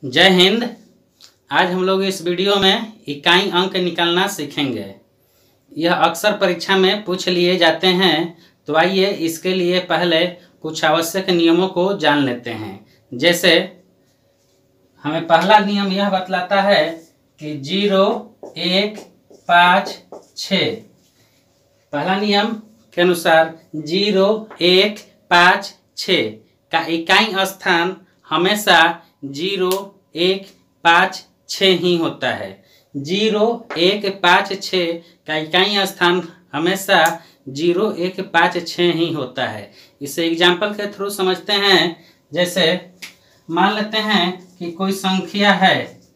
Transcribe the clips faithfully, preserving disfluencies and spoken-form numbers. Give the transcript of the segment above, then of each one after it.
जय हिंद। आज हम लोग इस वीडियो में इकाई अंक निकालना सीखेंगे। यह अक्सर परीक्षा में पूछ लिए जाते हैं, तो आइए इसके लिए पहले कुछ आवश्यक नियमों को जान लेते हैं। जैसे हमें पहला नियम यह बतलाता है कि जीरो एक पाँच छः। पहला नियम के अनुसार जीरो एक पाँच छः का इकाई स्थान हमेशा जीरो एक पाँच छः ही होता है। जीरो एक पाँच छः का इकाई स्थान हमेशा जीरो एक पाँच छः ही होता है। इसे एग्जाम्पल के थ्रू समझते हैं। जैसे मान लेते हैं कि कोई संख्या है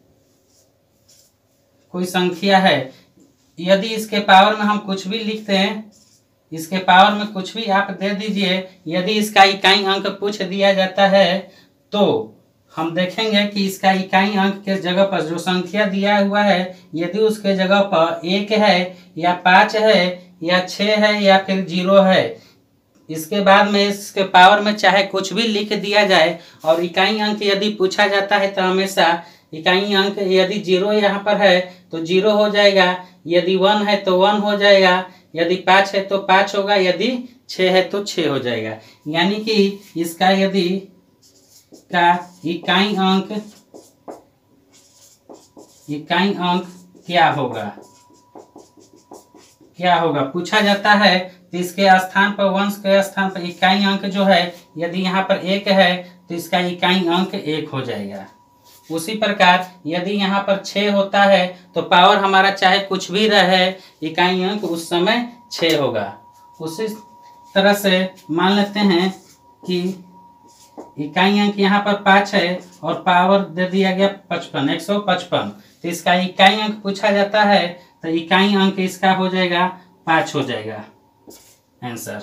कोई संख्या है यदि इसके पावर में हम कुछ भी लिखते हैं, इसके पावर में कुछ भी आप दे दीजिए, यदि इसका इकाई अंक पूछ दिया जाता है तो हम देखेंगे कि इसका इकाई अंक के जगह पर जो संख्या दिया हुआ है, यदि उसके जगह पर एक है या पाँच है या छः है या फिर जीरो है, इसके बाद में इसके पावर में चाहे कुछ भी लिख दिया जाए और इकाई अंक यदि पूछा जाता है तो हमेशा इकाई अंक यदि जीरो यहाँ पर है तो जीरो हो जाएगा, यदि वन है तो वन हो जाएगा, यदि पाँच है तो पाँच होगा, यदि छः है तो छः हो जाएगा। यानी कि इसका यदि का इकाई अंक इकाई अंक क्या होगा क्या होगा पूछा जाता है तो इसके स्थान पर वंश के स्थान पर इकाई अंक जो है, यदि यहाँ पर एक है तो इसका इकाई अंक एक हो जाएगा। उसी प्रकार यदि यहाँ पर छः होता है तो पावर हमारा चाहे कुछ भी रहे, इकाई अंक उस समय छः होगा। उसी तरह से मान लेते हैं कि इकाई अंक यहाँ पर पाँच है और पावर दे दिया गया पचपन, एक सौ पचपन, तो इसका इकाई अंक पूछा जाता है तो इकाई अंक इसका हो जाएगा पाँच हो जाएगा आंसर।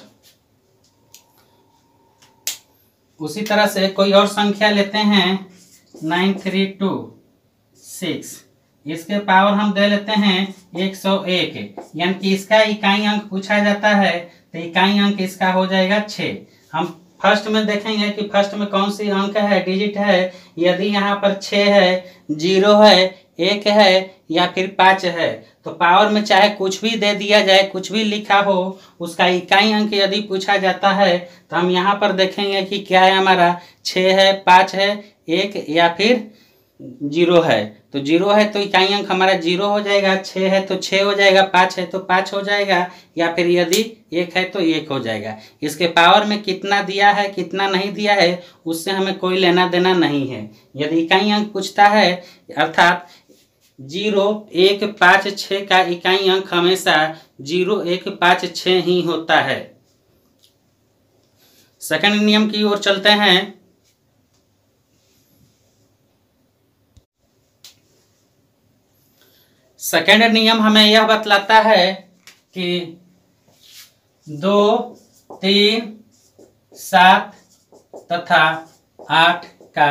उसी तरह से कोई और संख्या लेते हैं नाइन थ्री टू सिक्स, इसके पावर हम दे लेते हैं एक सौ एक, यानी कि इसका इकाई अंक पूछा जाता है तो इकाई अंक इसका हो जाएगा छः। हम फर्स्ट में देखेंगे कि फर्स्ट में कौन सी अंक है, डिजिट है। यदि यहाँ पर छः है, जीरो है, एक है या फिर पाँच है तो पावर में चाहे कुछ भी दे दिया जाए, कुछ भी लिखा हो, उसका इकाई अंक यदि पूछा जाता है तो हम यहाँ पर देखेंगे कि क्या है, हमारा छः है, पाँच है, एक या फिर जीरो है। तो जीरो है तो इकाई अंक हमारा जीरो हो जाएगा, छः है तो छः हो जाएगा, पाँच है तो पाँच हो जाएगा, या फिर यदि एक है तो एक हो जाएगा। इसके पावर में कितना दिया है कितना नहीं दिया है उससे हमें कोई लेना देना नहीं है। यदि इकाई अंक पूछता है अर्थात जीरो एक पाँच छः का इकाई अंक हमेशा जीरो एक पाँच छः ही होता है। सेकंड नियम की ओर चलते हैं। सेकंड नियम हमें यह बतलाता है कि दो तीन सात तथा आठ का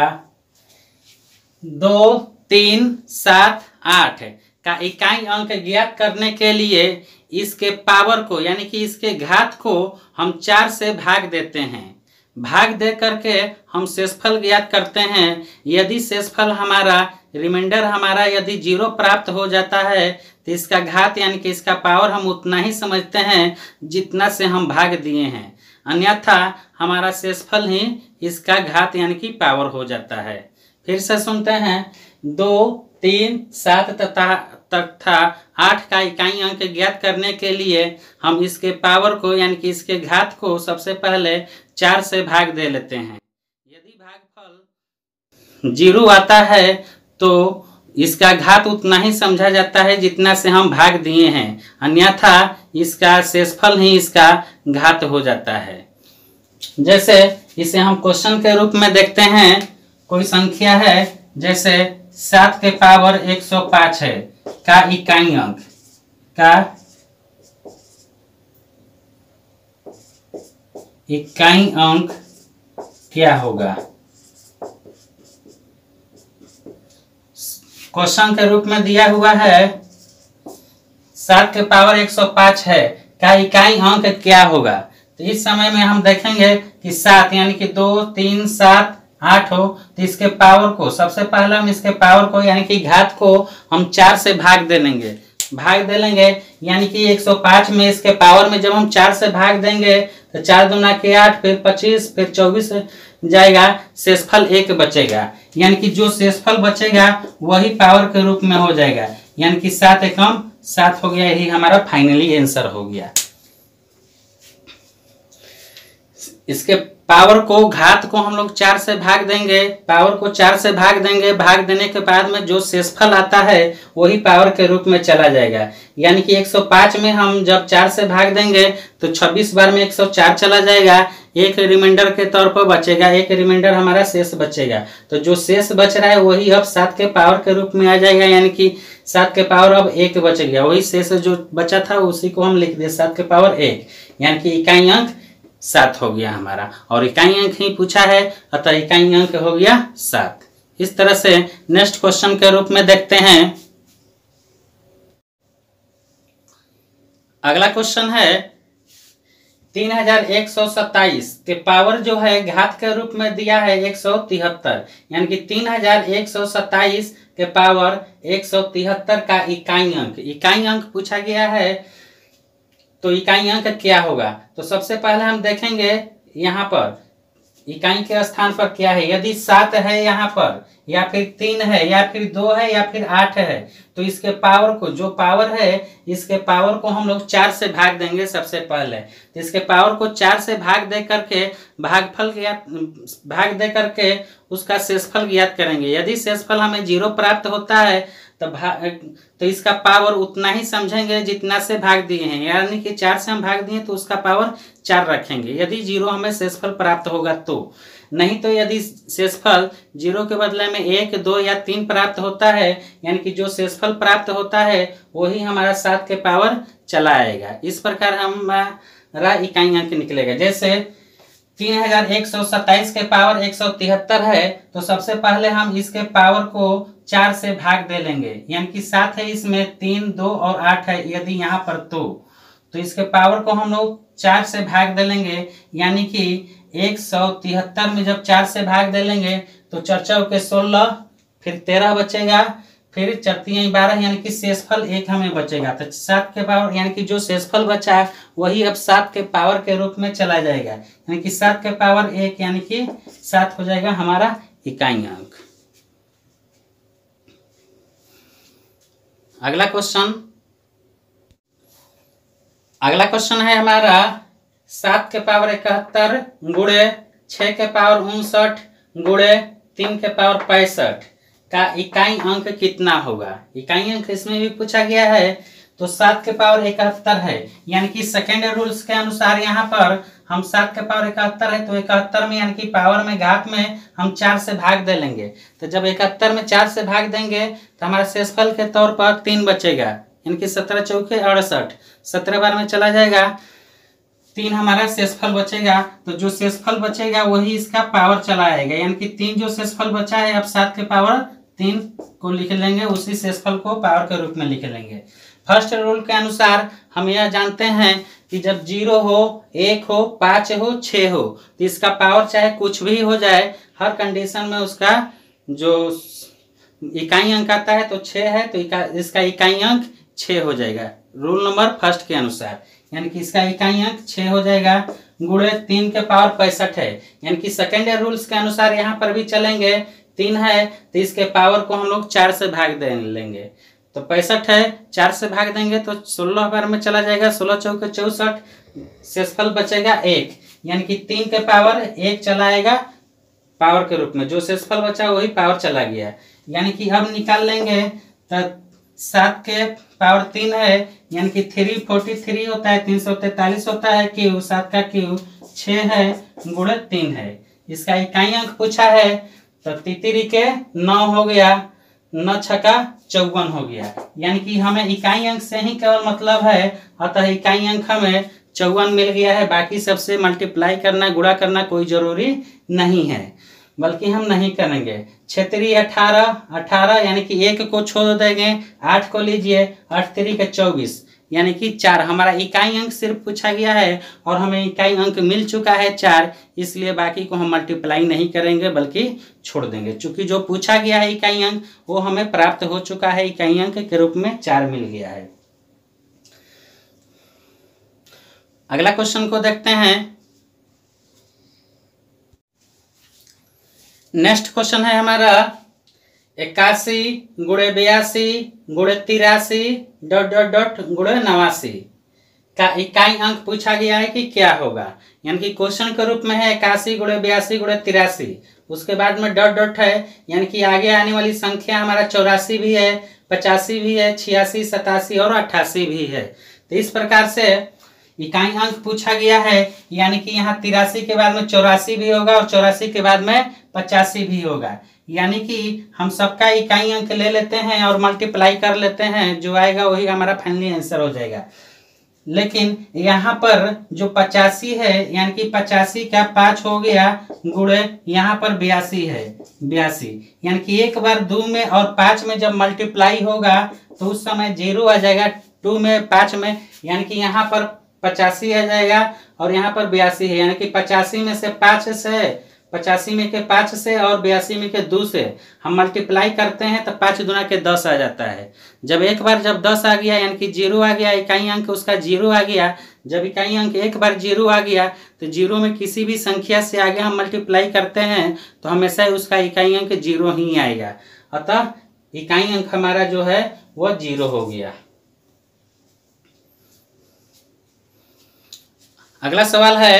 दो तीन सात आठ का इकाई अंक ज्ञात करने के लिए इसके पावर को यानी कि इसके घात को हम चार से भाग देते हैं। भाग दे करके हम शेषफल ज्ञात करते हैं। यदि शेषफल हमारा रिमाइंडर हमारा यदि जीरो प्राप्त हो जाता है तो इसका घात यानी कि इसका पावर हम उतना ही समझते हैं जितना से हम भाग दिए हैं, अन्यथा हमारा शेषफल ही इसका घात यानी कि पावर हो जाता है। फिर से सुनते हैं, दो तीन सात तथा तथा आठ का इकाई अंक ज्ञात करने के लिए हम इसके पावर को यानी कि इसके घात को सबसे पहले चार से भाग दे लेते हैं। यदि भागफल जीरो आता है तो इसका घात उतना ही समझा जाता है जितना से हम भाग दिए हैं, अन्यथा इसका शेषफल ही इसका घात हो जाता है। जैसे इसे हम क्वेश्चन के रूप में देखते हैं। कोई संख्या है जैसे सात के पावर एक सौ पाँच है का इकाई अंक का इकाई अंक क्या होगा। क्वेश्चन के रूप में दिया हुआ है सात के पावर एक सौ पाँच है का इकाई अंक क्या होगा। तो इस समय में हम देखेंगे कि सात यानी कि दो तीन सात आठ हो तो इसके पावर को सबसे पहले हम इसके पावर को यानी कि घात को हम चार से भाग दे लेंगे भाग दे लेंगे यानी कि एक सौ पाँच में इसके पावर में जब हम चार से भाग देंगे तो चार दूना के आठ, फिर पच्चीस, फिर चौबीस जाएगा, शेषफल एक बचेगा। यानी कि जो शेषफल बचेगा वही पावर के रूप में हो जाएगा, यानी कि सात एकम सात हो गया। यही हमारा फाइनली आंसर हो गया। इसके पावर को घात को हम लोग चार से भाग देंगे, पावर को चार से भाग देंगे, भाग देने के बाद में जो शेषफल आता है वही पावर के रूप में चला जाएगा। यानी कि एक सौ पाँच में हम जब चार से भाग देंगे तो छब्बीस बार में एक सौ चार चला जाएगा, एक रिमाइंडर के तौर पर बचेगा, एक रिमाइंडर हमारा शेष बचेगा। तो जो शेष बच रहा है वही अब सात के पावर के रूप में आ जाएगा, यानी कि सात के पावर अब एक बच गया, वही शेष जो बचा था उसी को हम लिख दे सात के पावर एक, यानी कि इकाई अंक सात हो गया हमारा। और इकाई अंक ही पूछा है, अतः इकाई अंक हो गया सात। इस तरह से नेक्स्ट क्वेश्चन के रूप में देखते हैं। अगला क्वेश्चन है तीन हजार एक सौ सत्ताईस के पावर जो है घात के रूप में दिया है एक सौ तिहत्तर, यानी कि तीन हजार एक सौ सत्ताईस के पावर एक सौ तिहत्तर का इकाई अंक इकाई अंक पूछा गया है। तो इकाई अंक क्या होगा? तो सबसे पहले हम देखेंगे यहाँ पर इकाई के स्थान पर क्या है। यदि सात है यहाँ पर, या फिर तीन है, या फिर दो है, या फिर आठ है, तो इसके पावर को जो पावर है इसके पावर को हम लोग चार से भाग देंगे सबसे पहले। तो इसके पावर को चार से भाग दे करके भागफल ज्ञात भाग दे करके उसका शेषफल ज्ञात करेंगे। यदि शेषफल हमें जीरो प्राप्त होता है तो भाग तो इसका पावर उतना ही समझेंगे जितना से भाग दिए हैं, यानी कि चार से हम भाग दिए तो उसका पावर चार रखेंगे यदि जीरो हमें शेषफल प्राप्त होगा तो। नहीं तो यदि शेषफल जीरो के बदले में एक, दो या तीन प्राप्त होता है, यानी कि जो शेषफल प्राप्त होता है वही हमारा सात के पावर चला आएगा। इस प्रकार हमारा इकाई अंक निकलेगा। जैसे तीन हजार एक सौ सत्ताईस के पावर एक सौ तिहत्तर है, तो सबसे पहले हम इसके पावर को चार से भाग दे लेंगे, यानी कि सात है इसमें, तीन, दो और आठ है यदि यहाँ पर तो तो इसके पावर को हम लोग चार से भाग दे लेंगे, यानी कि एक सौ तिहत्तर में जब चार से भाग दे लेंगे तो चार चौ के सोलह, फिर तेरह बचेगा, फिर चरतियाँ बारह, यानी कि शेषफल एक हमें बचेगा। तो सात के पावर यानी कि जो शेषफल बचा है वही अब सात के पावर के रूप में चला जाएगा, यानी कि सात के पावर एक, यानी कि सात हो जाएगा हमारा इकाई अंक। अगला क्वेश्चन अगला क्वेश्चन है हमारा सात के पावर इकहत्तर गुणे छः के पावर उनसठ गुणे तीन के पावर पैंसठ का इकाई अंक कितना होगा। इकाई अंक इसमें भी पूछा गया है। तो सात के पावर इकहत्तर है, यानी कि सेकेंड रूल्स के अनुसार यहाँ पर हम सात के पावर इकहत्तर है तो इकहत्तर में यानी कि पावर में घात में हम चार से भाग दे लेंगे। तो जब इकहत्तर में चार से भाग देंगे तो हमारा शेषफल के तौर पर तीन बचेगा, यानी कि सत्रह चौके अड़सठ, सत्रह बार में चला जाएगा, तीन हमारा शेषफल बचेगा। तो जो शेषफल बचेगा वही इसका पावर चला आएगा, यानी कि तीन जो शेषफल बचा है अब सात के पावर तीन को लिख लेंगे, उसी शेषफल को पावर के रूप में लिख लेंगे। फर्स्ट रूल के अनुसार हम यह जानते हैं कि जब जीरो हो, एक हो, पाँच हो, छः हो तो इसका पावर चाहे कुछ भी हो जाए, हर कंडीशन में उसका जो इकाई अंक आता है तो छः है तो इका, इसका इकाई अंक छः हो जाएगा रूल नंबर फर्स्ट के अनुसार, यानी कि इसका इकाई अंक छः हो जाएगा। गुणे तीन के पावर पैंसठ है, यानी कि सेकेंड रूल्स के अनुसार यहाँ पर भी चलेंगे। तीन है तो इसके पावर को हम लोग चार से भाग दे लेंगे, तो पैंसठ है चार से भाग देंगे तो सोलह बार में चला जाएगा, सोलह चौके चौसठ, शेषफल बचेगा एक, यानी कि तीन के पावर एक चला आएगा पावर के रूप में, जो शेषफल बचा वही पावर चला गया। यानी कि अब निकाल लेंगे तो सात के पावर तीन है, यानी कि थ्री फोर्टी थ्री होता है, तीन सौ तैतालीस होता है, क्यू सात का क्यू छः है गुणे तीन है। इसका इकाई अंक पूछा है तो तितरी के नौ हो गया, नौ छक्का चौवन हो गया, यानी कि हमें इकाई अंक से ही केवल मतलब है, अतः इकाई अंक हमें चौवन मिल गया है। बाकी सबसे मल्टीप्लाई करना, गुणा करना कोई जरूरी नहीं है, बल्कि हम नहीं करेंगे। छतरी अठारह, अठारह यानी कि एक को छोड़ देंगे, आठ को लीजिए, आठ तिरी के चौबीस, यानी कि चार। हमारा इकाई अंक सिर्फ पूछा गया है और हमें इकाई अंक मिल चुका है चार, इसलिए बाकी को हम मल्टीप्लाई नहीं करेंगे बल्कि छोड़ देंगे। चूंकि जो पूछा गया है इकाई अंक वो हमें प्राप्त हो चुका है, इकाई अंक के रूप में चार मिल गया है। अगला क्वेश्चन को देखते हैं। नेक्स्ट क्वेश्चन है हमारा इक्यासी गुणे बयासी गुणे तिरासी डॉट डॉट डॉट गुणे नवासी का इकाई अंक पूछा गया है कि क्या होगा। यानी कि क्वेश्चन के रूप में है इक्यासी गुणे बयासी गुणे तिरासी, उसके बाद में डॉट डॉट है, यानी कि आगे आने वाली संख्या हमारा चौरासी भी है, पचासी भी है, छियासी, सतासी और अट्ठासी भी है। तो इस प्रकार से इकाई अंक पूछा गया है, यानी कि यहाँ तिरासी के बाद में चौरासी भी होगा और चौरासी के बाद में पचासी भी होगा। यानी कि हम सबका इकाई अंक ले लेते हैं और मल्टीप्लाई कर लेते हैं, जो आएगा वही हमारा फाइनली आंसर हो जाएगा। लेकिन यहाँ पर जो पचासी है, यानी कि पचासी का पाँच हो गया गुणे यहाँ पर बयासी है, बयासी, यानी कि एक बार दो में और पाँच में जब मल्टीप्लाई होगा तो उस समय जीरो आ जाएगा, टू में पाँच में, यानी कि यहाँ पर पचासी आ जाएगा और यहाँ पर बयासी है। यानी कि पचासी में से पाँच से, पचासी में के पाँच से और बयासी में के दो से हम मल्टीप्लाई करते हैं तो पाँच दुना के दस आ जाता है। जब एक बार जब दस आ गया यानी कि जीरो आ गया, इकाई अंक उसका जीरो आ गया। जब इकाई अंक एक बार जीरो आ गया तो जीरो में किसी भी संख्या से आगे हम मल्टीप्लाई करते हैं तो हमेशा उसका इकाई अंक जीरो ही आएगा। अतः इकाई अंक हमारा जो है वह जीरो हो गया। अगला सवाल है,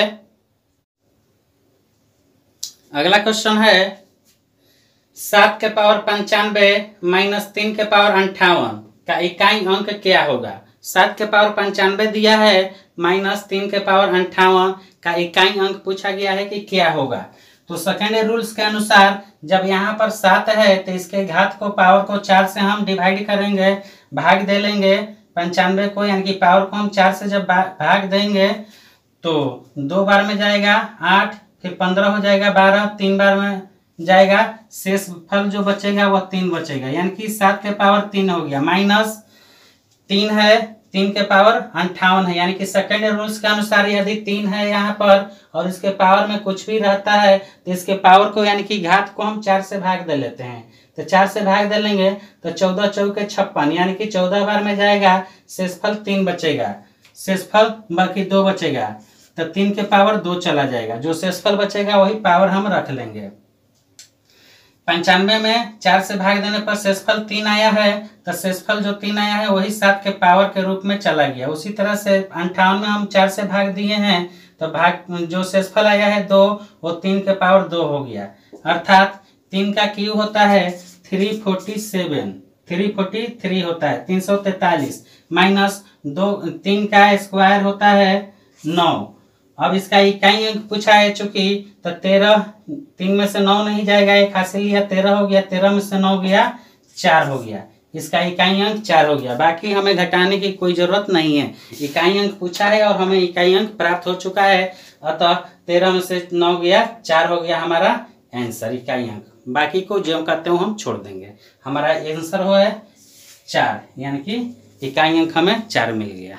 अगला क्वेश्चन है सात के पावर पंचानवे माइनस तीन के पावर अंठावन का इकाई अंक क्या होगा। सात के पावर पंचानवे दिया है माइनस तीन के पावर अंठावन का इकाई अंक पूछा गया है कि क्या होगा। तो सेकेंड रूल्स के अनुसार जब यहाँ पर सात है तो इसके घात को, पावर को चार से हम डिवाइड करेंगे, भाग दे लेंगे पंचानवे को, यानी कि पावर को हम चार से जब भाग देंगे तो दो बार में जाएगा आठ, फिर पंद्रह हो जाएगा, बारह, तीन बार में जाएगा, शेष फल जो बचेगा वह तीन बचेगा, यानी कि सात के पावर तीन हो गया। माइनस तीन है, तीन के पावर अंठावन है, यानी कि सेकेंड रूल्स के अनुसार यदि तीन है यहाँ पर और इसके पावर में कुछ भी रहता है तो इसके पावर को यानी कि घात को हम चार से भाग दे लेते हैं। तो चार से भाग दे लेंगे तो चौदह चौके छप्पन, यानी कि चौदह बार में जाएगा, शेषफल तीन बचेगा, शेषफल बाकी दो बचेगा, तो तीन के पावर दो चला जाएगा, जो शेषफल बचेगा वही पावर हम रख लेंगे। पंचानवे में चार से भाग देने पर शेषफल तीन आया है, तो शेषफल जो तीन आया है वही सात के पावर के रूप में चला गया। उसी तरह से अंठावन में हम चार से भाग दिए हैं तो भाग जो शेषफल आया है दो, वो तीन के पावर दो हो गया, अर्थात तीन का क्यू होता है three forty seven, three forty three होता है तीन सौ तैतालीस, माइनस दो, तीन का स्क्वायर होता है नौ। अब इसका इकाई अंक पूछा है चूंकि, तो तेरह, तीन में से नौ नहीं जाएगा, एक हासिल लिया, तेरह हो गया, तेरह में से नौ गया, चार हो गया, इसका इकाई अंक चार हो गया। बाकी हमें घटाने की कोई जरूरत नहीं है, इकाई अंक पूछा है और हमें इकाई अंक प्राप्त हो चुका है, अतः तेरह में से नौ गया, चार हो गया हमारा आंसर, इकाई अंक। बाकी को जो कहते हो हम छोड़ देंगे, हमारा आंसर हो है चार, यानी कि इकाई अंक हमें चार मिल गया।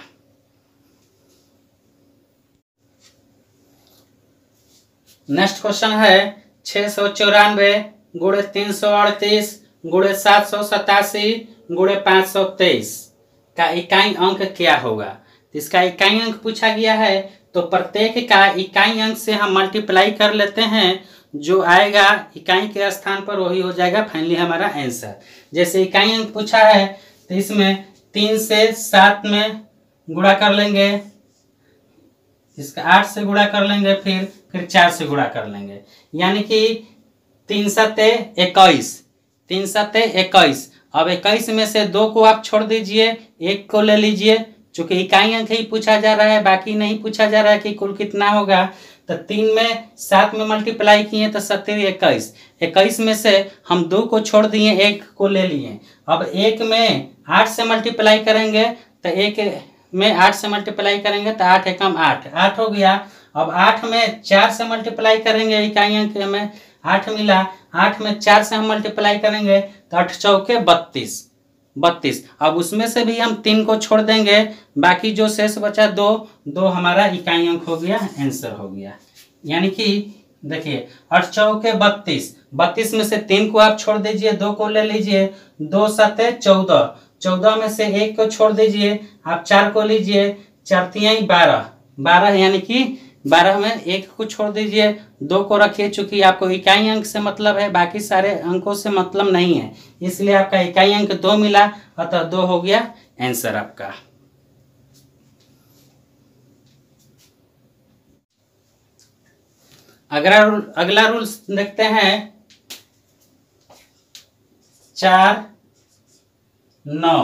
नेक्स्ट क्वेश्चन है छह सौ चौरानवे गुणे तीन सौ अड़तीस गुणे सात सौ सतासी गुणे पाँच सौ तेईस का इकाई अंक क्या होगा। इसका इकाई अंक पूछा गया है, तो प्रत्येक का इकाई अंक से हम मल्टीप्लाई कर लेते हैं, जो आएगा इकाई के स्थान पर वही हो जाएगा फाइनली हमारा आंसर। जैसे इकाई अंक पूछा है तो इसमें तीन से सात में गुणा कर लेंगे, इसका आठ से गुणा कर लेंगे, फिर फिर चार से गुणा कर लेंगे, यानी कि तीन सत्ते इक्कीस, तीन सत्ते इक्कीस। अब इक्कीस में से दो को आप छोड़ दीजिए, एक को ले लीजिए, चूंकि इकाई अंक ही पूछा जा रहा है, बाकी नहीं पूछा जा रहा है कि कुल कितना होगा। तो तीन में सात में मल्टीप्लाई किए तो सत्तर इक्कीस, इक्कीस में से हम दो को छोड़ दिए, एक को ले लिए। अब एक में आठ से मल्टीप्लाई करेंगे तो एक में आठ से मल्टीप्लाई करेंगे तो आठ एकम आठ, आठ हो गया। अब आठ में चार से मल्टीप्लाई करेंगे, इकाई अंक में आठ मिला, आठ में चार से हम मल्टीप्लाई करेंगे तो आठ चौके बत्तीस, बत्तीस। अब उसमें से भी हम तीन को छोड़ देंगे, बाकी जो शेष बचा दो, दो हमारा इकाई अंक हो गया, आंसर हो गया। यानी कि देखिए अठ चौके बत्तीस, बत्तीस में से तीन को आप छोड़ दीजिए, दो को ले लीजिए, दो सते चौदह, चौदह में से एक को छोड़ दीजिए, आप चार को लीजिए, चार तिहाई बारह, बारह यानी कि बारह में एक को छोड़ दीजिए, दो को रखिए, चूंकि आपको इकाई अंक से मतलब है, बाकी सारे अंकों से मतलब नहीं है, इसलिए आपका इकाई अंक दो मिला, अतः दो हो गया आंसर आपका। अगला रूल अगला रूल देखते हैं, चार नौ,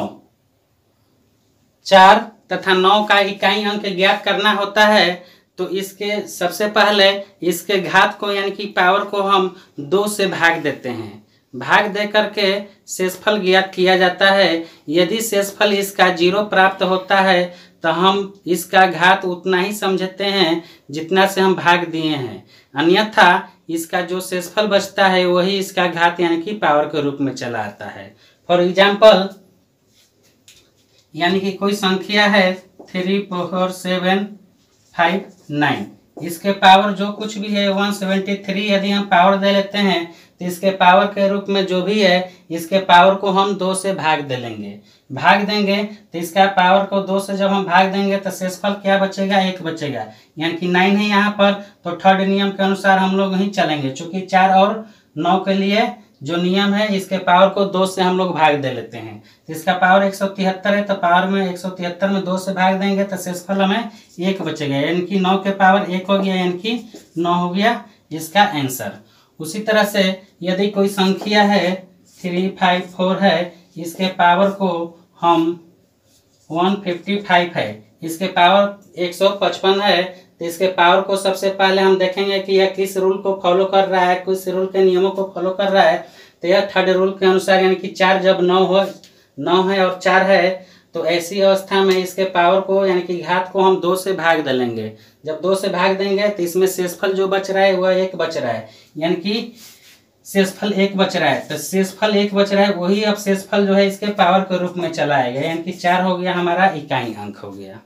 चार तथा नौ का इकाई अंक ज्ञात करना होता है, तो इसके सबसे पहले इसके घात को यानी कि पावर को हम दो से भाग देते हैं, भाग दे करके शेषफल ज्ञात किया जाता है। यदि शेषफल इसका जीरो प्राप्त होता है तो हम इसका घात उतना ही समझते हैं जितना से हम भाग दिए हैं, अन्यथा इसका जो शेषफल बचता है वही इसका घात यानी कि पावर के रूप में चला आता है। फॉर एग्जाम्पल, यानी कि कोई संख्या है three four seven five nine, इसके पावर जो कुछ भी है वन सेवेंटी थ्री, यदि हम पावर दे लेते हैं तो इसके पावर के रूप में जो भी है इसके पावर को हम दो से भाग दे लेंगे, भाग देंगे तो इसका पावर को दो से जब हम भाग देंगे तो शेषफल क्या बचेगा, एक बचेगा, यानी कि नाइन है यहाँ पर, तो थर्ड नियम के अनुसार हम लोग ही चलेंगे, चूंकि चार और नौ के लिए जो नियम है इसके पावर को दो से हम लोग भाग दे लेते हैं, तो इसका पावर एक सौ तिहत्तर है, तो पावर में एक सौ तिहत्तर में दो से भाग देंगे तो शेषफल हमें एक बचेगा, यानी कि नौ के पावर एक हो गया, यानी कि नौ हो गया इसका आंसर। उसी तरह से यदि कोई संख्या है थ्री फाइव फोर है, इसके पावर को हम वन फिफ्टी फाइव है, इसके पावर एक सौ पचपन है, तो इसके पावर को सबसे पहले हम देखेंगे कि यह किस रूल को फॉलो कर रहा है, किस रूल के नियमों को फॉलो कर रहा है, तो यह थर्ड रूल के अनुसार, यानी कि चार जब नौ हो, नौ है और चार है, तो ऐसी अवस्था में इसके पावर को यानी कि घात को हम दो से भाग देंगे, जब दो से भाग देंगे तो इसमें शेषफल जो बच रहा है वह एक बच रहा है, यानी कि शेषफल एक बच रहा है, तो शेषफल एक बच रहा है, वही अब शेषफल जो है इसके पावर के रूप में चला आएगा, यानी कि चार हो गया हमारा इकाई अंक हो गया।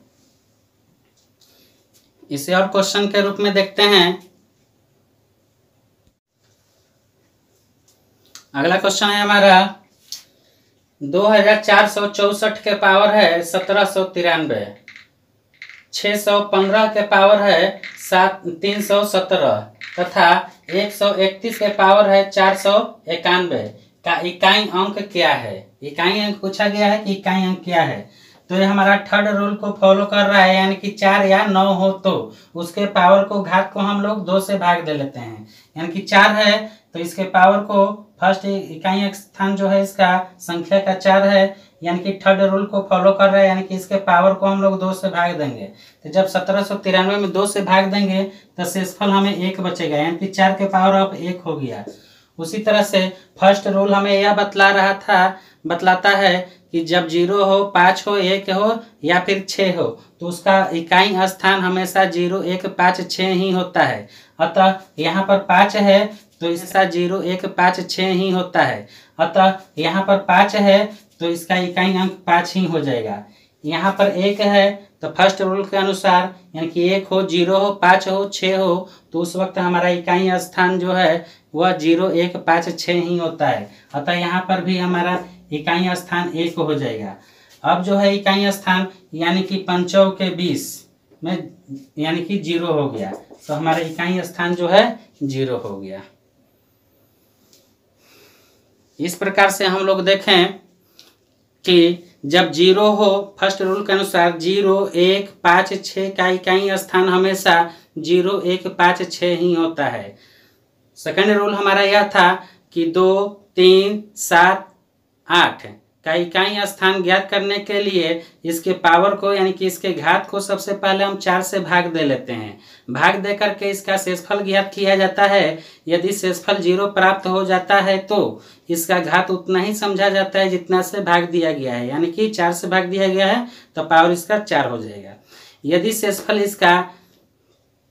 इसे और क्वेश्चन के रूप में देखते हैं। अगला क्वेश्चन है हमारा, दो हजार चार सौ चौसठ के पावर है सत्रह सौ तिरानवे, छः सौ पंद्रह के पावर है सात तीन सौ सत्रह तथा एक सौ इकतीस के पावर है चार सौ इक्यानवे का इकाई अंक क्या है। इकाई अंक पूछा गया है कि इकाई अंक क्या है, तो ये हमारा थर्ड रूल को फॉलो कर रहा है, यानी कि चार या नौ हो तो उसके पावर को घात को हम लोग दो से भाग दे लेते हैं, यानी कि चार है तो इसके पावर को फर्स्ट इकाई अंक स्थान जो है इसका संख्या का चार है, यानी कि थर्ड रूल को फॉलो कर रहा है, यानी कि इसके पावर को हम लोग दो से भाग देंगे, तो जब सत्रह सौ तिरानवे में दो से भाग देंगे तो शेषफल हमें एक बचेगा, यानी कि चार के पावर अब एक हो गया। उसी तरह से फर्स्ट रूल हमें यह बतला रहा था बतलाता है कि जब जीरो हो, पाँच हो, एक हो या फिर छः हो तो उसका इकाई स्थान हमेशा जीरो एक पाँच छः ही होता है, अतः यहाँ पर पाँच है तो इसका जीरो एक पाँच छः ही होता है, अतः यहाँ पर पाँच है तो इसका इकाई अंक पाँच ही हो जाएगा। यहाँ पर एक है तो फर्स्ट रूल के अनुसार यानी कि एक हो, जीरो हो, पाँच हो, छः हो तो उस वक्त हमारा इकाई स्थान जो है वह जीरो एक पाँच छः ही होता है, अतः यहाँ पर भी हमारा इकाई स्थान एक हो जाएगा। अब जो है इकाई स्थान यानी कि पंचों के बीस में यानी कि जीरो हो गया, तो हमारा इकाई स्थान जो है जीरो हो गया। इस प्रकार से हम लोग देखें कि जब जीरो हो, फर्स्ट रूल के अनुसार जीरो एक पाँच छः का इकाई स्थान हमेशा जीरो एक पाँच छः ही होता है। सेकंड रूल हमारा यह था कि दो तीन सात आठ का इकाई स्थान ज्ञात करने के लिए इसके पावर को यानी कि इसके घात को सबसे पहले हम चार से भाग दे लेते हैं, भाग दे करके इसका शेषफल ज्ञात किया जाता है। यदि शेषफल जीरो प्राप्त हो जाता है तो इसका घात उतना ही समझा जाता है जितना से भाग दिया गया है, यानी कि चार से भाग दिया गया है तो पावर इसका चार हो जाएगा। यदि शेषफल इसका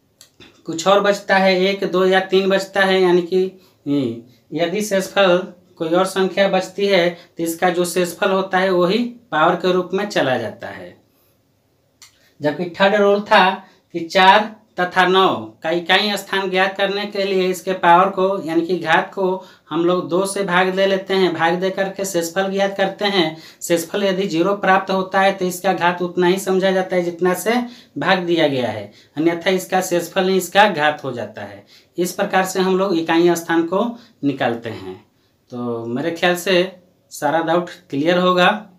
कुछ और बचता है, एक दो या तीन बचता है, यानी कि यदि शेषफल कोई और संख्या बचती है तो इसका जो शेषफल होता है वही पावर के रूप में चला जाता है। जबकि थर्ड रूल था कि चार तथा नौ का इकाई स्थान ज्ञात करने के लिए इसके पावर को यानी कि घात को हम लोग दो से भाग दे लेते हैं, भाग दे करके शेषफल ज्ञात करते हैं। शेषफल यदि जीरो प्राप्त होता है तो इसका घात उतना ही समझा जाता है जितना से भाग दिया गया है, अन्यथा इसका शेषफल ही इसका घात हो जाता है। इस प्रकार से हम लोग इकाई स्थान को निकालते हैं। तो मेरे ख्याल से सारा डाउट क्लियर होगा।